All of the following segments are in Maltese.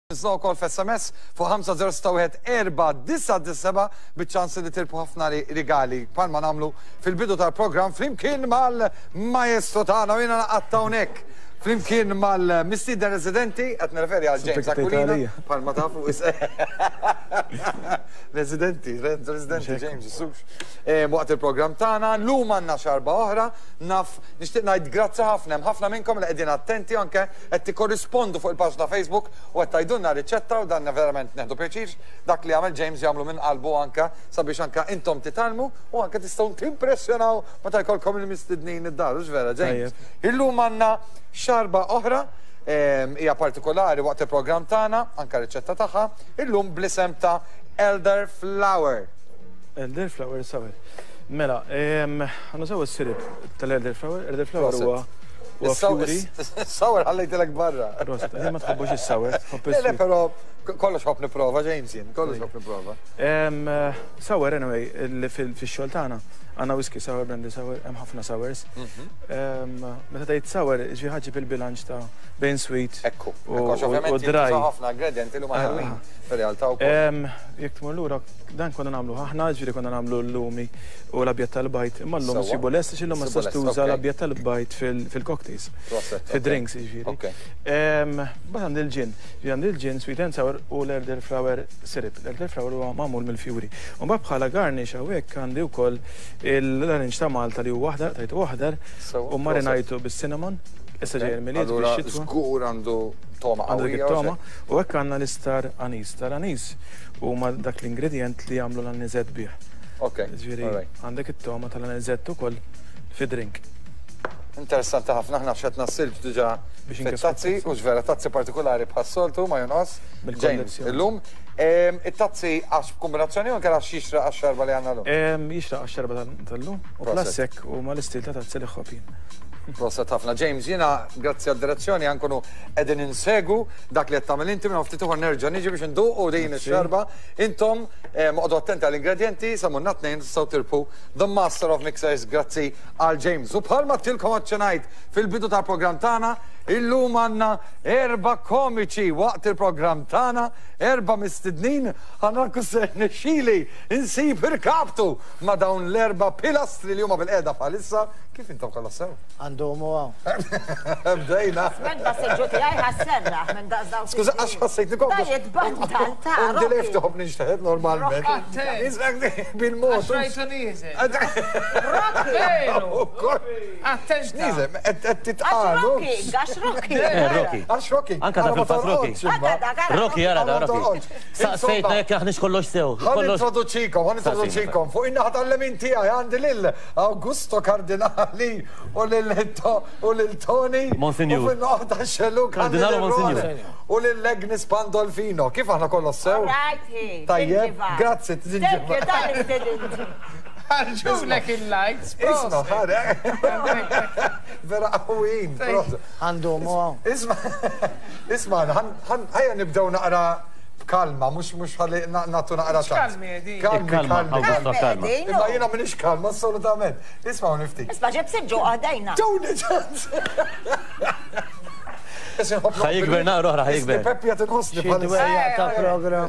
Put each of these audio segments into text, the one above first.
Nisnaw kol f-SMS fuq 5-0-4-9-9 bieċans li tirpu ħafna rigali palma namlu fil-bidu tal-program flimkien mal-maestro tagħna u jiena naqatta hawnhekk flimkien mal-mistiden residenti qed nirreferi għal James Aquilina palma tafu residenti James Issux waqt il-program tagħna llum għandna xarba oħra naf nixtieq ngħid grazzi ħafna hemm ħafna minnkom li qegħdin attenti anke qed tikkorrispondu fuq il-paġna Facebook u qed tgħidulna riċetta u danna verament neħdu pjaċir dak li għamel James jagħmlu minn qalbu anke sabiex anke intom titalmu u anke tistgħu timpressjonaw meta jkollkom il-mistednin id-dar vera James. Illum għandna xarba oħra hija partikolari waqt il-programm tagħna anke riċetta tagħha illum bl-isem ta' Elderflower. Elderflower sawer. Mela, għanna sawer s-sirib tal-Elderflower. Elderflower huwa fjuri. Sawer ħallejtilek barra. Rosta, ma tħobbux is-sawer. Le, però kollox ħobb niprova, James jien, kollox ħobb niprova. Sawer, anyway, fil-xogħol tagħna għanna whisky sour, brandy sour, hemm ħafna sours. Meta tgħid sour, ġi ħaġib il-bilanċ ta' bejn sweet u dry. ħafna ingredienti li ma ħelwin fir-realtà wkoll. Jekk tmur lura, dan konna nagħmlu aħna ġifieri konna nagħmlu l-lumi u l-abjad tal-bajt. Imma llum sibu lest għax illum ma tistax tuża l-abjad tal-bajt fil-cocktails, fid-drinks jiġifieri. Bad għandi l-ġin, għandi l-ġin sweet and sour u l-elderflower syrup. L-elderflower huwa magħmul mill-fjuri. U mbagħad bħala garnish hawnhekk għandi wkoll il-ranġ ta' Malta li huwa waħdar, tajtu waħdar, u marinajtu bis-cinnamon, issa ġej il-miliet bix-xitwa. Żgur għandu toma qawwija. Toma, u hekk għandna l-istar anis. Tal-anis huma dak l-ingredient li jagħmlu l-aniżett bih. Ġifieri għandek it-toma tal-aniżett ukoll fi-drink. Interessanti ħafna ħna x'qed nassilġ diġà fit-tazzi u ġvera tazzi partikolari bħas-soltu ma jonqos. James, illum it-tazzi għax kombinazzjoni u kera xixra għax-xarba li għandna llum? Jixra għax-xarba tal-lum u plasek u mal-istil ta' tazzi li ħobin. Proset ħafna. James, jiena grazzi għad-direzzjoni għankunu qegħdin insegu dak li qed tagħmel inti minn ftit uħor nerġa' niġi biex nduqu din ix-xarba. Intom moqgħdu attenti għall-ingredjenti, samunna tnejn tistgħu tirpu The Master of Mixers grazzi għal James. U bħalma tilkom għaċċenajt fil-bidu tal-programm tagħna, illum għandna 4 komiċi waqt il-programm tagħna, 4 mistednin ħanarku se nexxili insib irkabtu ma' dawn l-4 pilastri li huma bil-qiegħda bħalissa. Kif intom kollha sew? Għandhom għaw. Bdejna. Smenba seġġuti għaj ħasserra minn daqsdaw. Skuża, għax ħassejt nikom. Dajet bandal ta' Undi lef toħob nġtaħed normalment. Nizrak bil-mod. Għaxrajtu nizem. Attenta. Nizem, għed titqalu. Għax Rocky. Għax Rocky. Anka ta' fil-fat Rocky. Rocky, jara da, Rocky. Saqsejtna jek jaħnix kollox sew. Għan introduċikom. Fuq inna ħat-alleminti għaj għandi l-Augusto Kardinali u l-Tony. Monsignor. U fil-noħda xellu Kardinalo Monsignor. U l-Legnis Pandolfino. Kif aħna kollu sew? Tajjeb, grazzi, t-zinġiva. Għarġu lek il-lights. Isma, ħare. Vera għawin. Għandhom għaw. Isma, ħajja nibdew naqra kalma, mux ħalli natu naqra ċans. Kalmi għedi. Kalma. Imma jina minix kalma, assolutament. Isma, nifti. Isma, ġeb seġġu għadajna. Ġewni ċans. ħajikber naqru oħra, ħajikber. Peppi għat nħosni Xidwejja ta' program.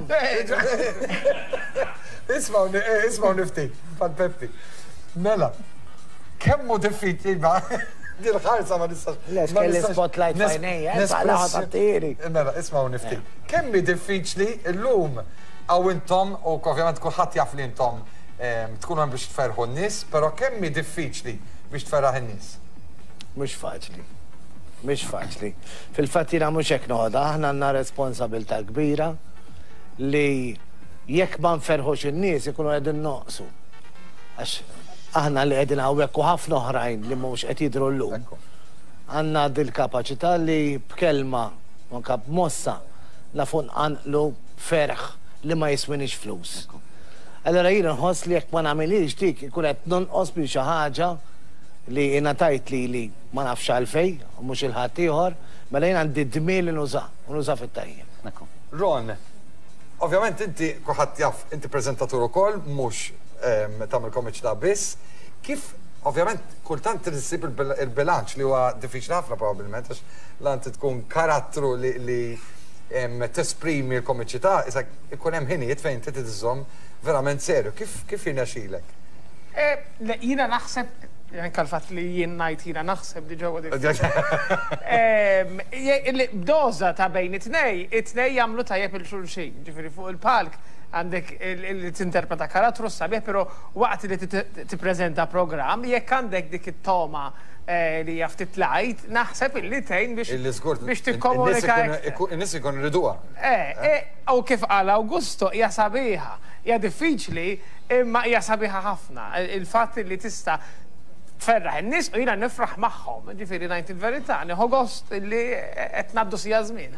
Isma, nifti. Fan Peppi. Mela, kemmu diffiċli ma' dil-ħarsa ma nistax. Les kelli spotlight fajnejja, bħala ħatatiri. Mela, isma' nifti. Kemmi diffiċli l-lum għaw intom, u ovvjament kullħat jaf li intom tkunu għem biex tferħu n-nis, pero kemmi diffiċli biex tferħu n-nis? Mux faċli. Mux faċli. Fil-fattina mux ek noħda, aħna għanna responsabilta kbira li jekk ma nferħux in-nies ikunu qegħdin noqsu. Għax aħna li qegħdin hawnhekk u ħafna oħrajn li mhux qed jidhru llum. Għandna dil-kapaċità li b'kelma anke b'mossa nafu nqanqlu ferħ li ma jiswinix flus. Allora jien nħoss li jekk ma nagħmilix dik ikun qed nonqos bil xi ħaġa li ingħatajt li ma nafx għalfejn u mhux il-ħadd ieħor, mela jien għandi d-dmien li nuża fit-tajjeb. Ron, ovvjament inti kuħadd jaf, inti preżentatur ukoll mhux tagħmel komiċ ta' biss. Kif ovvjament kultant tissib il-bilanċ li huwa diffiċli ħafna probabbilment għax l-anti tkun karattru li tesprimi l-komiċità, ikun hemm ħinijiet fejn inti tiżżomm verament serju. Kif jirnexxielek? Jiena naħseb, anke l-fatt li jien ngħid jiena naħseb li ġewwa b'doża ta' bejn it-tnej jagħmlu tajjeb il-xulxin. Ġifieri fuq il-palk għandek li tinterpreta karattru sabiħ, però waqt li tippreżenta programm, jekk għandek dik it-toma li jaftit lajt, naħseb illi tejn biex tikkomunika. In-nies ikun riduha. U kif qal Awgusto, hija sabiħa, hija diffiċli, imma hija sabiħa ħafna. Il-fatt li tista' tferraħ in-nies u jiena nifraħ magħhom, ġifieri ngħid il-verità, nieħu gost li qed ngħaddu sija żmien.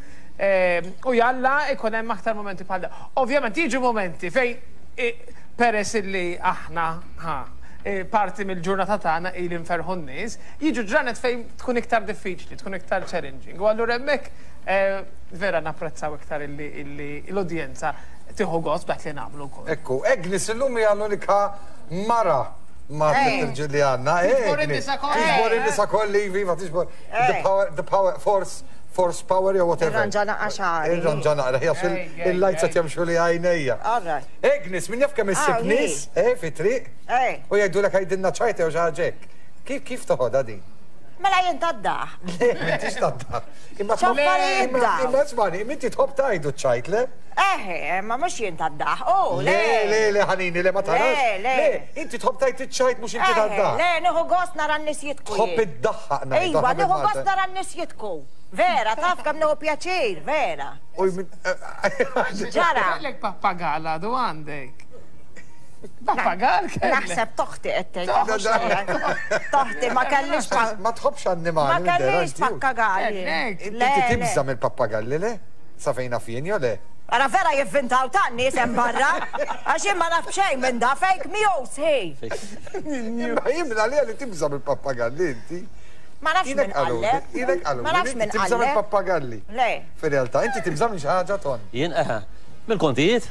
U jalla ikun hemm aktar momenti bħal da. Ovvjament jiġu momenti fejn peress illi aħna parti mill-ġurnata tagħna ili nferħu n-nies, jiġu ġranet fejn tkun iktar diffiċli, tkun iktar challenging. U allura hemmhekk vera napprezzaw iktar illi l-udjenza tieħu gost b'dak li nagħmlu wkoll. Ekku, Agnes illum hija l-unika mara ma' Peter Ġulianna. Tiġbor in-nisa kolli, viva tiġbor. The power, force power or whatever. Irranġana għaxari. Irranġana għaxari. Il-lajt sa' jamxu li għajnejja. Agnes, min jaf kemm issib nis, fi triq, u jgħidu l-ek għajdinna ċajta u ġaġek. Kif toħoda di? Mela jintaddaħ. Mentix taddaħ. Imma smani, minti tħob tajdu ċajt, le? Ma mux jintaddaħ. Le, ħanini, le, ma tarax. Le, inti tħob tajt ċajt mux inti taddaħ. Le, niħu għost nara n-nis jitku. Tħob id-daħħa. Ejwa, niħu għost nara n-nis jitku. Vera, taf kam niħu pjaċir, vera. Ġara. Għalek pappagala, du għandek. Pappagal kellek. Naħseb toħti għettej. Toħti, ma kellix ma tħobx annimali. Ma kellix pappagalli. Inti tibżam il-pappagalli, le? Safejna fien, jo le? Għara vera jivvintaw tanni sem barra, għaxin ma nafxej minn da fake news, hej. Jimna li għalli tibżam il-pappagalli, inti? Ma nafx minn għalle. Jinek għallu. Ma nafx minn għalle. Tibżam il-pappagalli. Le. Fil-realtà, inti tibżam xaħġa ton. Jien Mil-kontijiet?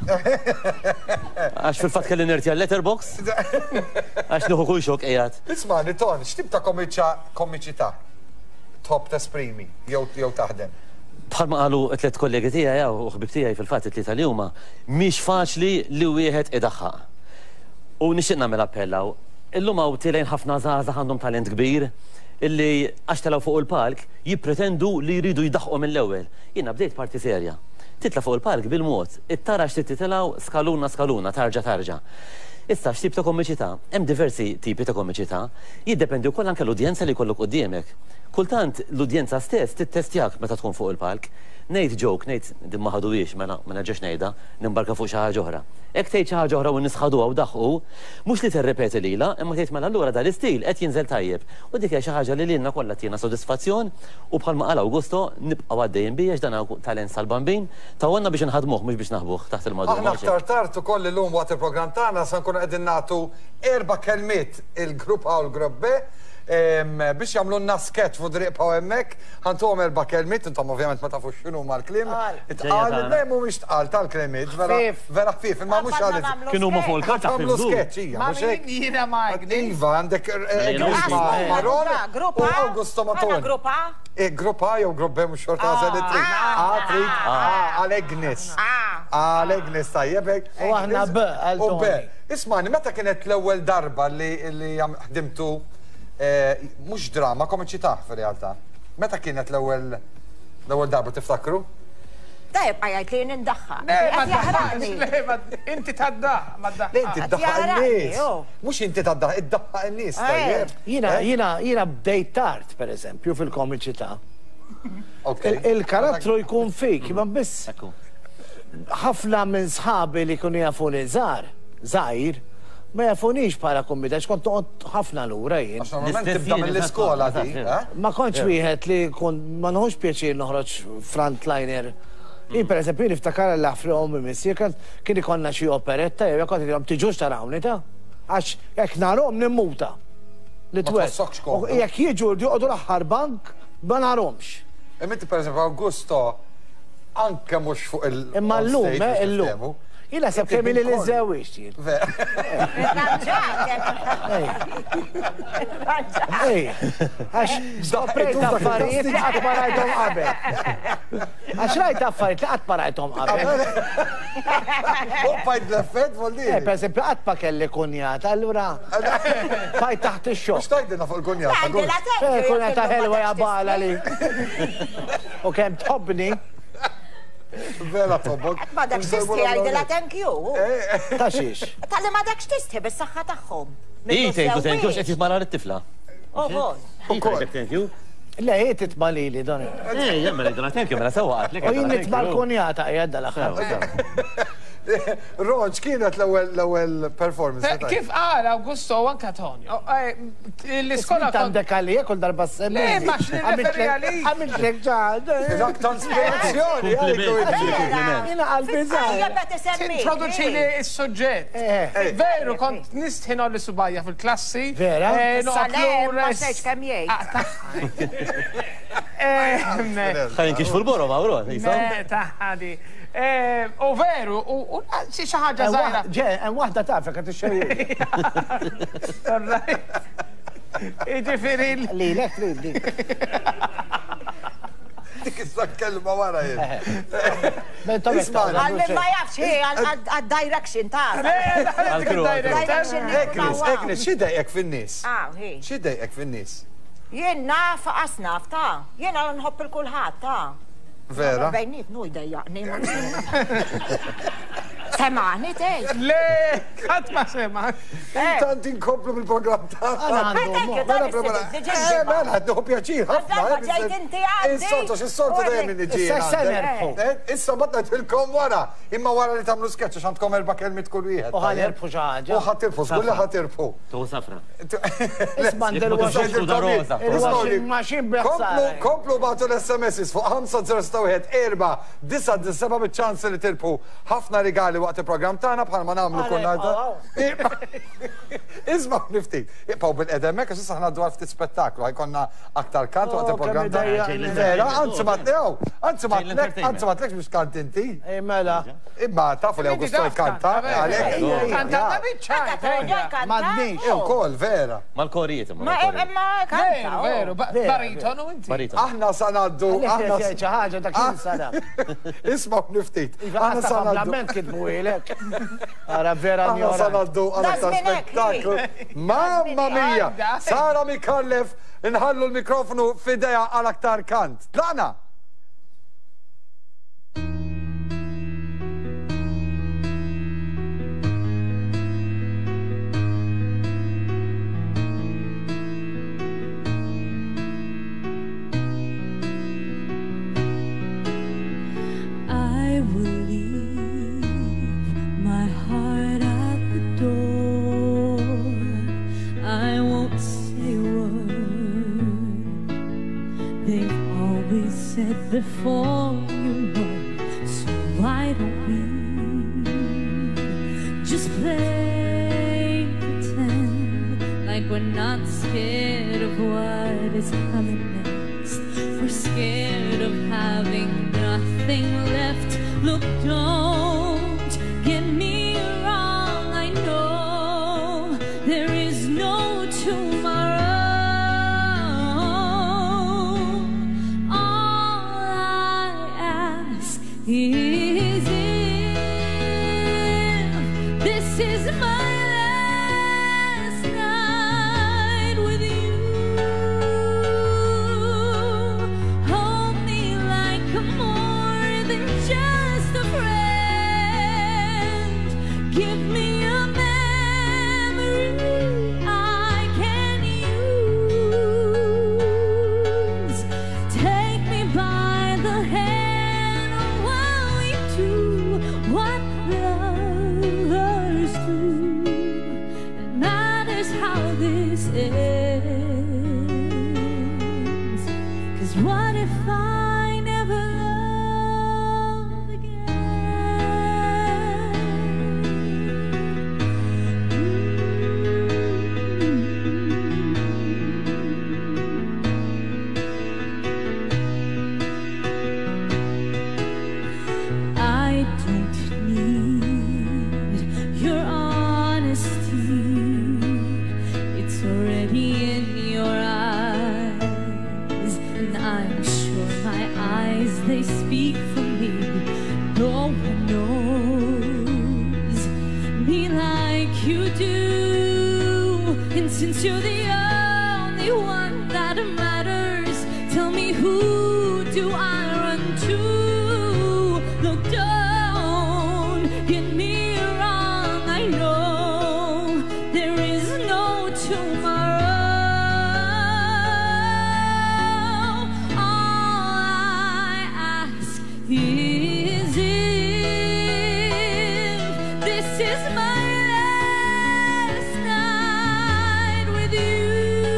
Għax fil-fat kelli nirti għal-letterbox? Għax nuħu kuj xok ejat. Ismani, ton, xtib ta' komiċità? Top tesprimi, jew taħdem? Bħalma għalu t-let kollegi tijaj, u xbib tijaj fil-fat t-tlieta li huma, miex faċli li wieħed idaħħa. U nixtieq nagħmel appellaw. Illum hawn tilejn ħafna żgħażagħ għandhom talent kbir, illi għax telaw fuq il-palk jippretendu li jridu jidaħħu mill-ewwel. Jiena bdejt parti serja. Titla fuq il-palk bil-mod, it-tara x'tittilaw skaluna, tarġa. Issa x'tip ta' komiċità, hemm diversi tipi ta' komiċità, jiddependi wkoll anke l-udjenza li jkollok quddiemek. Kultant l-udjenza stess tittestjak meta tkun fuq il-palk. Ngħid joke, ngħid din ma ħaduwiex mela ġex ngħidha, nimbarka fuq xi ħaġa oħra. Hekk tgħid xi ħaġa oħra u nisħaduha u daħħu, mhux li tirrepeti lilha, imma tgħid mela allura dal-istil qed jinżel tajjeb. U dik hija xi ħaġa li lilna kollha tina sodisfazzjon u bħalma qal Awgusto nibqgħu għaddejjin bih għax dan talent sal-bambin tawwanna biex inħadmuh mhux biex naħbuh taħt il-modul. Aħna aktar tard ukoll illum waqt il-programm tagħna se nkunu qegħdin nagħtu 4 kelmiet il-grupp A u l-grupp B biex jamlunna sketch fu driqpa u emmek, ħantuhom 4 kelmiet, intom ovvjament ma tafux x'inhu mal-klim. Itqal il-lem u mhix tqal tal-kelmiet, vera ħfief, imma mhux għal. Kienu ma fuq il-karta tagħmlu sketch hija, mhux hekk. Jiena ma Iva, għandek Maron u Augusto Matoni. Grupp A? Grupp A jew grupp B mhux xorta għażel it-trid. Għal-Agnes. Għal-Agnes tajjeb. U aħna B għal Tony. Ismani, meta kienet l-ewwel darba li ħdimtu mux drama, komiċità fil-realtà. Meta kienet l-ewwel darba tiftakru? Tajb, għajajt li nindaħħa. Inti taddaħ, ma taddaħ. Inti taddaħ n-nis. Mux inti taddaħ, id-daħħa n-nis. Jina bdejt tard, per eżempju, fil-komiċità. Il-karattru jkun fik, ma biss. ħafna minn sħabi li kunu jafuni żgħir, ma jafunix bħala kommita, xkont toqgħod ħafna lura jien. Għax normalment tibda mill-iskola di. Ma kontx wieħed li ma nħoġ pjaċir noħroġ frontliner. Jien pereżempju niftakar l-affri ommi missier kien ikonna xi operetta jew kont idhom tiġux tarawni ta' għax jekk narhom nimmuta. Li twet. Jekk jiġu jqogħdu l-aħħar bank ma narhomx. Inti pereżempju Awgusto anke mhux fuq il- Imma llum, illum. Ila sab kemm li l-żewix. Għax skoprejt affarijiet li qatt ma rajthom qabel. Għax rajt affarijiet li qatt ma rajthom qabel. Fajt l-effett vol dire. Per esempio, qatt ma kelli kunjata, allura fajt taħt ix-xogħol. X'tajdilna fuq il-kunjata? Kunjata ħelwa jabala li. U kemm tħobbni. Vera tobbok. Ma dak x'tistħi għajdilha thank you. Ta' xiex. Tal-li ma dak x'tistħi bis-saħħa tagħhom. Tejtu thank you x'qed jismara t-tifla. Thank you. Le, titbalili, don. Jemmel għidna thank you, mela sewaqat. U jien nitbal kunjata jgħadda l-axħar. Ron, x'kienet l-ewwel performance? Kif qal Augusto u anke Antonio, l-iskola għandek għalija kull darba s-semmi. Le, ma x'nirreferi għalik. Għamilt lek ġad. Dak transpirazzjoni. Jina għal-bizar. Introduċini s-soġġett. Veru, kont nistħin li subajja fil-klassi. Vera? Salem, ma sejx kemm jgħid. Ħajn kix fil-boro, mawru. Taħħadi. U veru, u xi ħaġa żgħira. Hemm waħda tafek qed ixxejjer. Jiġifieri lilek trid dik. Dik issa kelma wara jien. Għal ma jafx għad-direction ta' Ekris, x'idejqek fin-nies? X'idejqek fin-nies? Jien naf asnaf ta' jien nħobb il-kulħadd ta' Vera? Bejniet nu jdejjaqni. Semani tej. Le, ħadd ma sema. Tant inkomplu bil-programm ta' Mela, għaddu pjaċir ħafna. Is-soltu, xis-soltu dejjem niġġiela. Issa ma tgħidilkom wara, imma wara li tagħmlu sketch għax għandkom 4 kelmiet kull wieħed. U ħanerfu xi ħaġa. U ħatirfu, żgulli ħatirfu. Tu safra. Isbandel washing Komplu batu l-SMS fuq 5-0-1-4-9-9 bieċ-ċans li tirpu ħafna rigali waqt il-program tagħna bħalma nagħmlu kull narda. Isma' niftit. Iqpaw bil-qedemmek għax issa ħna dwar ftit spettaklu ħajkonna aktar kant waqt il-program tagħna. Vera, anzi ma tlek biex kant inti. Mela. Imma tafu li Augusto jkanta. Kanta biċċa. M'għandniex. Ukoll, vera. Mal-korijiet. Ma kanta. Veru, baritonu inti. Aħna sanaddu. Xi ħaġa dak insana. Isma' niftit. Aħna sanaddu. Kitbu ilek. Ara vera Aħna sanaddu għal spettaklu. Mamma mia! Sara Mikallef, inħallu l-mikrofonu fideja għal aktar kant. Tlaqna! Before you know, so why don't we just play pretend like we're not scared of what is coming next? We're scared of having nothing left. Look, don't get me wrong, I know there is no tomorrow. Is if this is my last night with you, hold me like I'm more than just a friend. And since you're the only one that matters, tell me, who do I run to? Look, don't get me wrong, I know there is no tomorrow. All I ask is if this is my last night with you.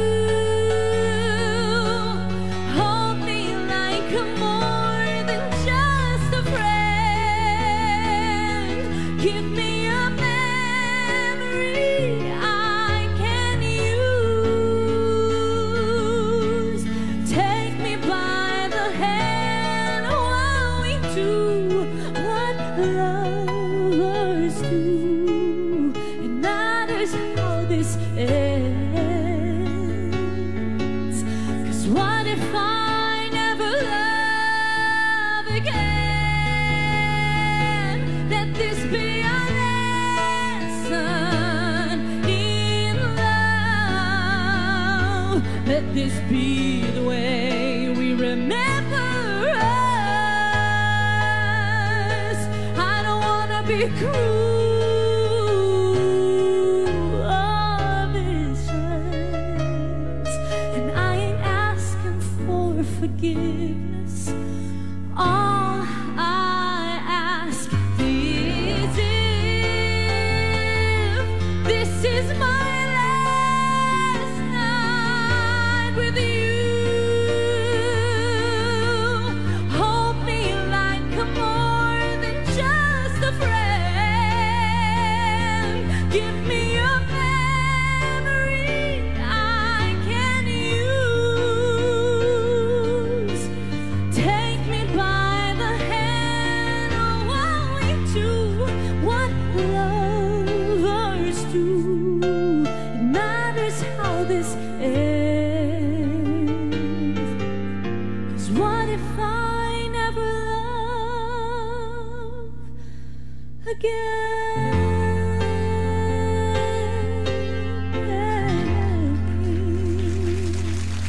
Hold me like more than just a friend. Give me a memory I can use. Take me by the hand while we do what lovers do. It matters how this ends. 'Cause what if I never love again? Let this be a lesson in love. Let this be the way we remember us. I don't wanna be cruel or vicious, and I ain't asking for forgiveness. All I ask is if this is my last night with you. Hold me like more than just a friend. Give me a memory I can use. Take me by the hand while we do what lovers do. It matters how this ends. 'Cause what if I never love again?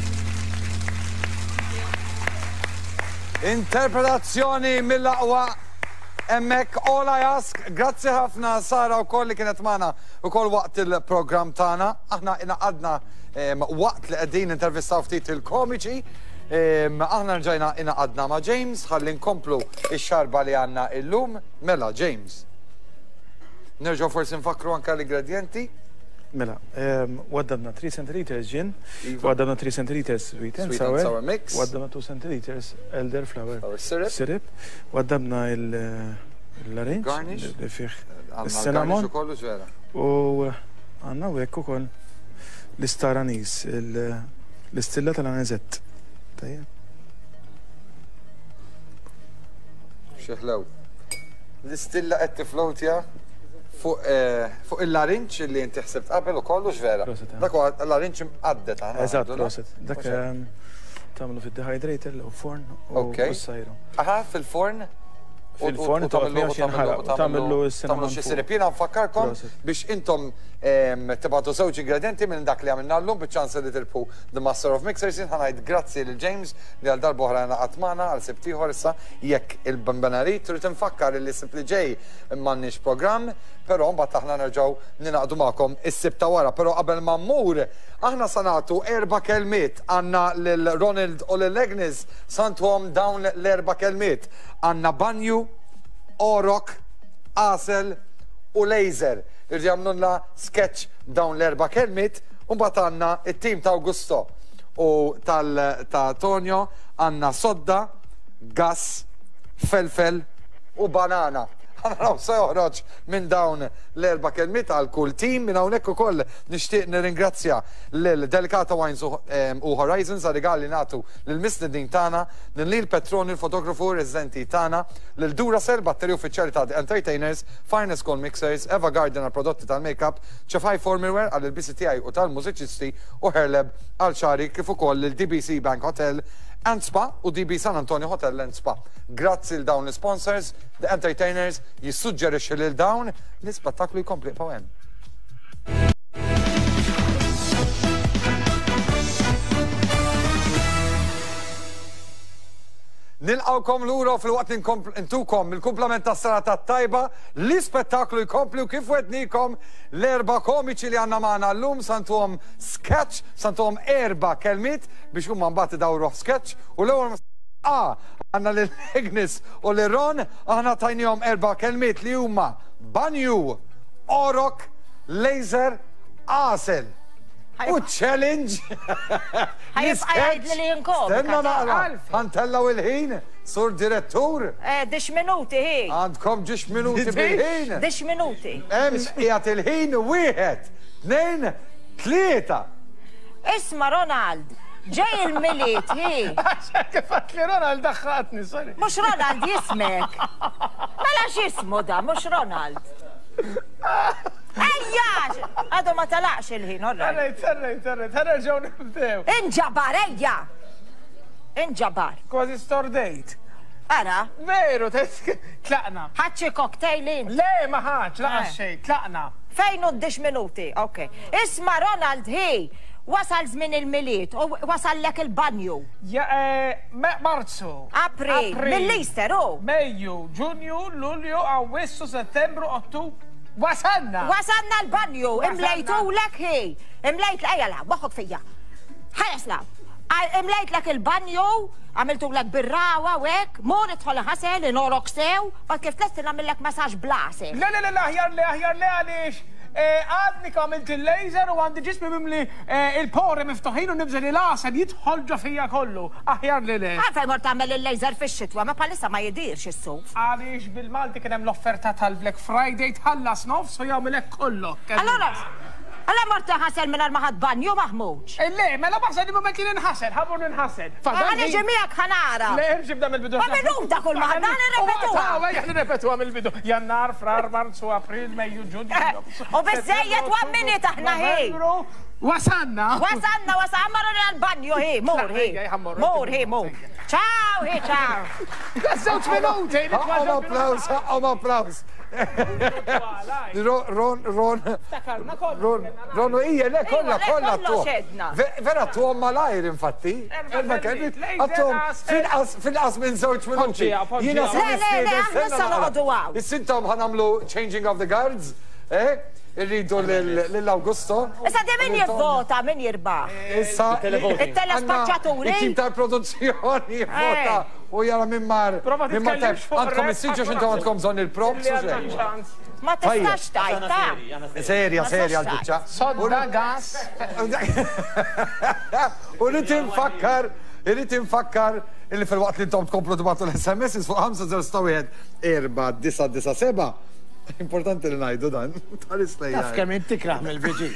Interpretazzjoni mill-aqwa emmek All I Ask. Grazzi ħafna Sara u koll li kienet magħna u koll waqt il-program tagħna. Aħna inaqadna waqt li qegħdin intervistaw ftit il-komiċi. Aħna rġajna inaqadna ma' James ħalli nkomplu ix-xarba li għandna illum. Mela, James. Nerġgħu forsi nfakru anke l-ingredjenti. Mela, waddabna 3 centiliters gin, waddabna 3 centiliters sweet and sour mix, waddabna 2 centiliters elderflower syrup, waddabna l-orange, garnish, li fih il-cinnamon, u għanna u ekku kol l-star anise, l-istilla tal-anizett. Tajja. Xeħlew. L-istilla qed tiflowtja fuq il-larinċ li inti ħsibt qabel u kollu x'vera. Dak huwa l-larinċ mqaddet għana. Eżatt, proset. Dak tagħmlu fid-dehydrator u forn u s-sajru. Aha, fil-forn? Fil-forn tagħmlu s-cinnamon. Xi sirip jiena nfakkarkom biex intom tibgħatu żewġ ingredienti minn dak li għamilna llum biċ-ċans li tilpu The Master of Mixers. Ħanajt grazzi lil James li għal darba oħra naqgħod magħna għal sibt ieħor issa jekk il-bambanerit trid infakkar li sibt li ġej m'għandniex programm, però mbagħad aħna nerġgħu ninaqdu magħkom is-sibt ta' wara. Però qabel ma mmur aħna sa nagħtu 4 kelmiet għandna lil Ronald u lil Agnes santuhom dawn l-4 kelmiet. Għandna banju, orok, asel u laser. Irġamnunla sketch dawn l-4 kelmiet, un għanna il-tim ta' Augusto u ta' Tonio għanna sodda, gas, felfel u banana. Għanna se joħroġ minn dawn l-4 kelmiet għal kull tim. Minn hawnhekk ukoll nixtieq nirringrazzja lil Delicata Wines u Horizons għal rigali nagħtu lil misnedin tagħna, lil Lil Petroni il-fotografu residenti tagħna, lil Duracell batteri uffiċjali ta' The Entertainers, Finest Call Mixers, Eva Garden għal prodotti tal-makeup, Ċefaj Formalware għal il-BCTI u tal-mużiċisti u Herleb għal ċari kif ukoll il-DBC Bank Hotel and Spa u DB San Antonio Hotel and Spa. Grazzi l-dawn l-sponsors, The Entertainers jissuġġerixxi lil dawn l-ispettaklu jkompli pawen. nilqawkom l-ura fil-waqt intukom il-kumplament ta' sarata tajba li spettaklu jkompli u kif wednikom l-erba komiċi li għanna maħna l-lum santuhom sketch, santuhom 4 kelmit biex huma mbagħad idawru sketch u l-ewwel għanna l-Ignis u l-Ron aħna tajnijom 4 kelmit li huma banju, orok, laser, asel. U challenge. Ħajibqajd li jinkom. Stenna naqra. Ħantellaw il-ħin, sur direttur. 10 minuti hi. Għandkom 10 minuti bil-ħin. 10 minuti. Qiegħed il-ħin 1, 2, 3. Isma Ronald, ġej il-miliet hi. Kifat li Ronald daħħatni, sorry. Mux Ronald jismek. Mela x'ismu da, mux Ronald. Ejja! Għadu ma talaqx il-ħin, orra. Terrej, ġew nibdew. Inġabar, ejja! Inġabar. Kważi stordejt. Ara? Veru, tlaqna. ħadxi koktejlin. Le, ma ħadx, laqas xej, tlaqna. Fejn u 10 minuti, ok. Isma Ronald, hi, wasal żmien il-miliet, u wasal lek il-banju. Marzu. April, mill-Easter, u. Mejju, Ġunju, Lulju, Awwissu, Settembru, Ottubru. Wasanna! Wasanna l-banju, imlejtu lek hi. Imlejt ejjala, waħok fija. ħajasla. Imlejt lek il-banju, għamiltu lek birrawa wek, mor idħol ħasel, inorok sew, bat kif tlestin għamillek massaġ blase. Le, aħjar le għalix. Għadni għamilt il-laser u għandi ġismi mimli il-pori miftuħin u nibżel il-asad jitħolġa fija kollu. Aħjar li le. Għalfej mor tagħmel il-laser fix-xitwa, ma palissa ma jidirx is-suf. Għalix bil-Malti kien hemm l-offerta tal-Black Friday tħallas nofs u jagħmilek kollok. Allora mor taħasel minn maħad banju maħmuġ. Le, mela baħsel li ma kien inħasel, ħabur inħasel. Għani ġemijak ħanara. Le, irġib dam il-bidu. Ma minuta kull maħad, għani repetuwa. Għani repetuwa mill-bidu. Jannar, frar, marzu, april, mejju, ġunju. U bizzejiet u għammini taħna hi. Wasanna. Marru għal-banju hi, mur hi. Ciao, hi, ciao. Għazzawċ minuti. Applaus. Ron, ija, le, kolla tu. Vera tu għomma lajr, infatti. Fil-qas minn 2 minuti. Le, aħna s-sanoqdu għaw. Is-sintom ħanamlu changing of the guards, irridu l-Augusto. Issa di min jivvota, min jirbaħ? Issa il-telespacċaturi. Il-tim tal-produzzjoni jivvota. U jara mimmar tep. Għandkom il-sinġu xintom għandkom zon il-props u xeħ. Ma tistax tajta. Serja, għal-bicċa. Sodda, gas. U irrit infakkar illi fil-waqt li intom tkomplu tibatu l-SMS fuq 5-0-4-9-9-7. Importanti li najdu dan. Taf kemm inti kraħ mill-biġi.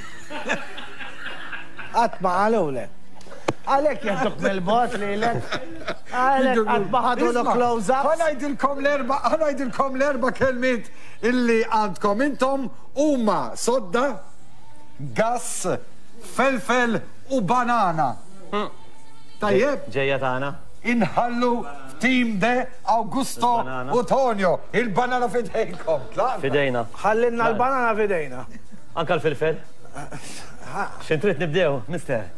Għatma għalule. Għalek jaduk mill-bot li l-ek. Għalek għatma ħadu l-close-ups. Għanajdilkom l-4 kelmit illi għandkom intom huma sodda, gas, felfel u banana. Tajjeb? Ġejja tagħna. Inħallu tim de Augusto u Tonio. Il-banana fidejkom. Fidejna. Ħallinna l-banana fidejna. Anka l-filfel? Xintrit nibdew, mister?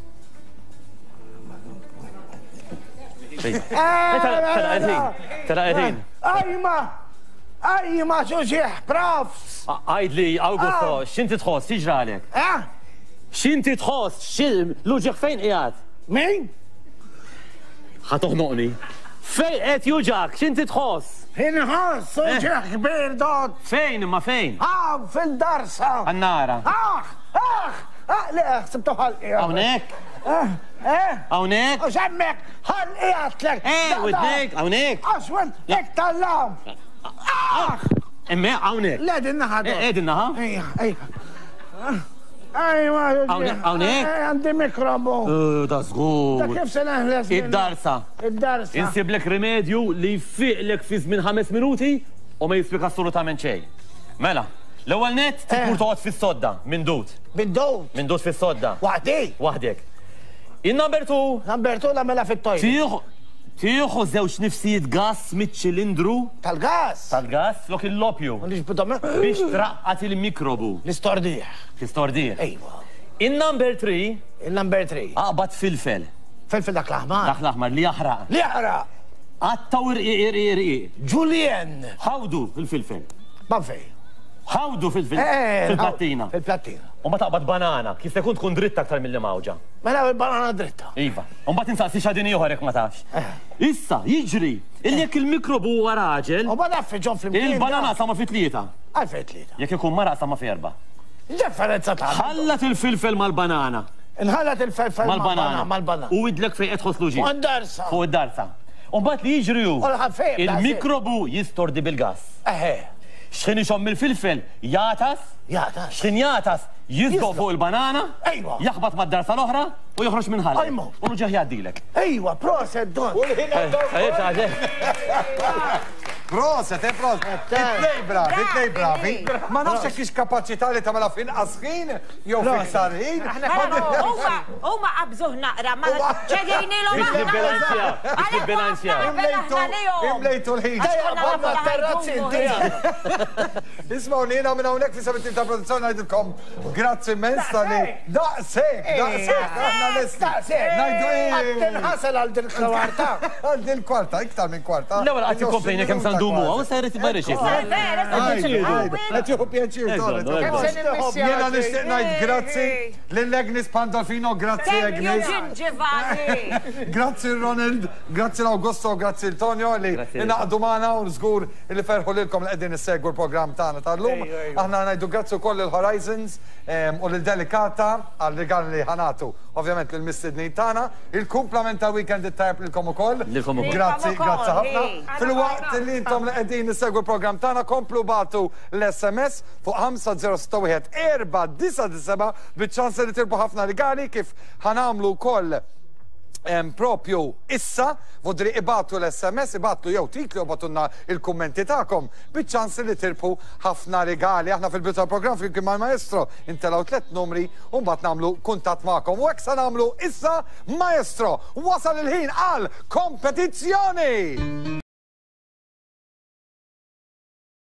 Tara edin. Ajma, ġuġieħ, profs. Għajd li, Augusto, xinti tħoss, tiġralek? Xinti tħoss, l-uġieħ fejn qiegħed? Min? ħatoħnoqni. Fejn qed juġak, x'inti tħoss? Inħoss uġieħ kbir dot. Fejn, ma fejn? Fil-darsa. Għannara. Le, sibtu ħalqi. Hawnhekk? Hawnhekk? U xemmek ħalqi għatlek. Widnek, hawnhekk. Aswen, ek tal-lam. Emme, hawnhekk. Le, dinnaħa dot. Dinnaħa? Ajma, Hawnhekk? għandi mikrobu. Da żgur. Da kif se neħles? Id-darsa. Id-darsa. Insiblek remedju li jfiqlek fi żmien 5 minuti u ma jispik assolutament xejn. Mela, l-ewwel net tikur toqgħod fis-sodda minn dut. Bid-dut? Minn dut fis-sodda. Waħdi? Waħdek. In-number 2. Number 2 nagħmilha fit-tojla. Tieħu żewġ nifsijiet gas mit-ċilindru. Tal-gas? Tal-gas, flok il-lopju. Biex traqqat il-mikrobu. L-istordieħ. L-istordieħ. Ejwa. In-number 3. Il-number 3. Aqbad filfel. Filfel dak l-aħmar. Dak l-aħmar li jaħraq. Li jaħraq. Għatta u irqi. Julien. Ħawdu fil-filfel. Ma fej. Ħawdu fil-plattina. Fil-plattina. U ma taqbad banana, kif tekun tkun dritta aktar mill-li mawġa. Mela il-banana dritta. Iva. U mbagħad insaqsi x'adini joħorek ma tafx. Issa, jiġri, jekk il-mikrobu huwa raġel. U bada fiġġon fl-imkien. Il-banana sa ma fi tlieta. Għalfej tlieta. Jekk ikun mara sa ma fi erba'. Differenza ta' Ħallat il-filfel mal-banana. Inħallat il-filfel mal-banana. U idlek fej qed ħoslu ġi. Fuq id-darsa. Fuq id-darsa. U mbagħad li jiġri hu. Il-mikrobu jistordi bil-gas. X'ħin ixomm il-filfel jatas. Jatas. X'ħin jatas jizdoq fuq il-banana. Ejwa. Jaħbad mad-darsa l-oħra u joħroġ minn ħalla. Ajmo. U rġaħ jgħaddilek. Ejwa, proset don. Proset, proset. It-nej bravi. Ma nafx kiex kapaċità li tagħmilha finqas ħin jew fiktar ħin. Huma qabżuh naqra, ma ċegejnilhom Biex bilanċja. Imlejtu l-ħin. Ismaw li jiena minn hawnhekk fi sabitin ta' produzzjoni ngħidilkom grazzi immens tal-li. Daqshekk. Aħna lesti. Tinħasel għal dil-kwarta. Għal dil-kwarta, iktar minn kwarta. L-ewwel qatt tikkomplejni kemm sandumu għaw sajret ibarrix Għatjuhu pjaċir. Jena nishtiq ngħid grazzi l-Agnes Pandolfino, grazzi Agnes. Grazzi Ronald, grazzi l-Augusto, grazzi l-Tonio li naqdu maħna u żgur li ferħu lilkom li qegħdin issegwu l-programm tagħna tal-lum. Aħna ngħidu grazzi wkoll il-Horizons u l-Delikata għal-rigal li ħanatu, ovvjament l-mistednin tagħna. Il-kumplament ta' weekend it-tajb lilkom ukoll. Grazzi ħafna. Fil-waqt li intom li qegħdin nissegwu l-programm tagħna komplu batu l-SMS fuq 5061 497 biċ-ċans li tirbu ħafna rigali kif ħanamlu wkoll propju issa, vodri ibatu l-SMS, ibatu jew tikli u batunna il-kommenti ta'kom, biċ-ċans li tirpu ħafna regali. Aħna fil-bidu tal-program fil-kim mal-maestro intelaw 3 numri un bat namlu kuntat ma'kom. U eksa namlu issa, maestro, wasal il-ħin għal kompetizzjoni!